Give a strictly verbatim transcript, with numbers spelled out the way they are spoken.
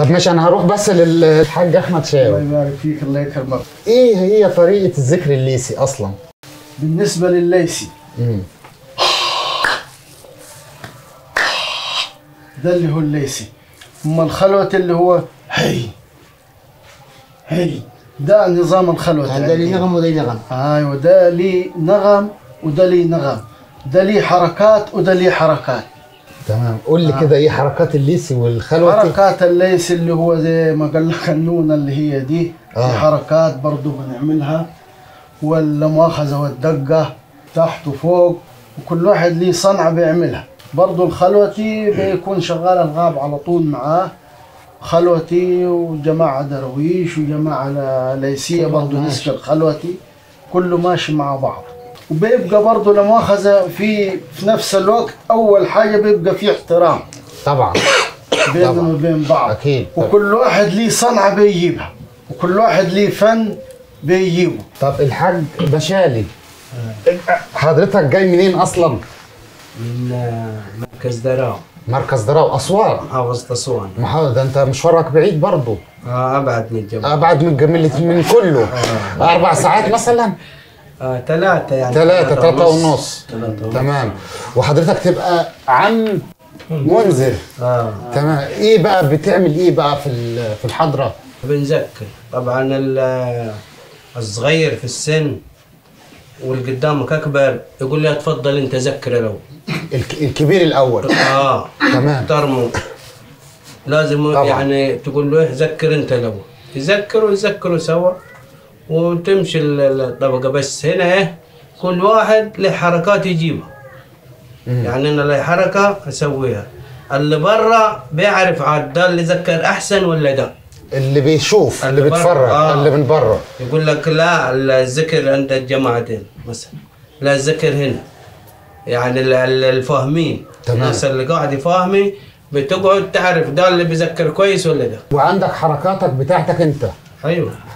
طب ماشي، انا هروح بس للحاج احمد شاوي. الله يبارك فيك، الله يكرمك. ايه هي طريقه الذكر الليثي اصلا؟ بالنسبه للليثي امم ده اللي هو الليثي. اما الخلوت اللي هو هي هي ده نظام الخلوت. ده ليه نغم وده ليه نغم. ايوه، ده ليه نغم وده ليه نغم، ده ليه حركات وده ليه حركات. تمام، قول لي آه. كده ايه حركات الليثي والخلوتي؟ حركات الليثي اللي هو زي ما قال لك النونه اللي هي دي، آه. دي حركات برضه بنعملها، ولا مؤاخذه والدقه تحت وفوق، وكل واحد ليه صنعه بيعملها. برضه الخلوتي بيكون شغال الغاب على طول معاه، خلوتي وجماعه درويش وجماعه ليثيه برضه نسك الخلوتي، كله ماشي مع بعض. وبيبقى برضه لا مؤاخذه في في نفس الوقت اول حاجه بيبقى في احترام طبعا بينهم وبين بعض اكيد، وكل واحد ليه صنعه بيجيبها وكل واحد ليه فن بيجيبه. طب الحاج بشالي، حضرتك جاي منين اصلا؟ من مركز دراو. مركز دراو، اسوان، محافظة اسوان. محافظة، ده انت مشوارك بعيد برضه. اه ابعد من الجبل. ابعد من الجبل من كله. آه. اربع ساعات مثلا؟ آه ثلاثة يعني. ثلاثة ثلاثة ونص. ثلاثة تمام. وحضرتك تبقى عم منذر. اه تمام. ايه بقى بتعمل ايه بقى في في الحضرة؟ بنذكر طبعا الصغير في السن واللي قدامك اكبر يقول لي اتفضل انت ذكر الاول. الكبير الاول. اه تمام. ترمو لازم طبعا. يعني تقول له ذكر انت الاول، يذكروا يذكروا سوا وتمشي الطبقه. بس هنا ايه، كل واحد له حركات يجيبها. مم. يعني انا لي حركه اسويها، اللي برا بيعرف عاد ده اللي ذكر احسن ولا ده. اللي بيشوف اللي, اللي بيتفرج آه. اللي من برا يقول لك لا الذكر عند الجماعتين مثلا، لا الذكر هنا. يعني الفاهمين، الناس اللي قاعد فاهمي بتقعد تعرف ده اللي بيذكر كويس ولا ده. وعندك حركاتك بتاعتك انت. ايوه.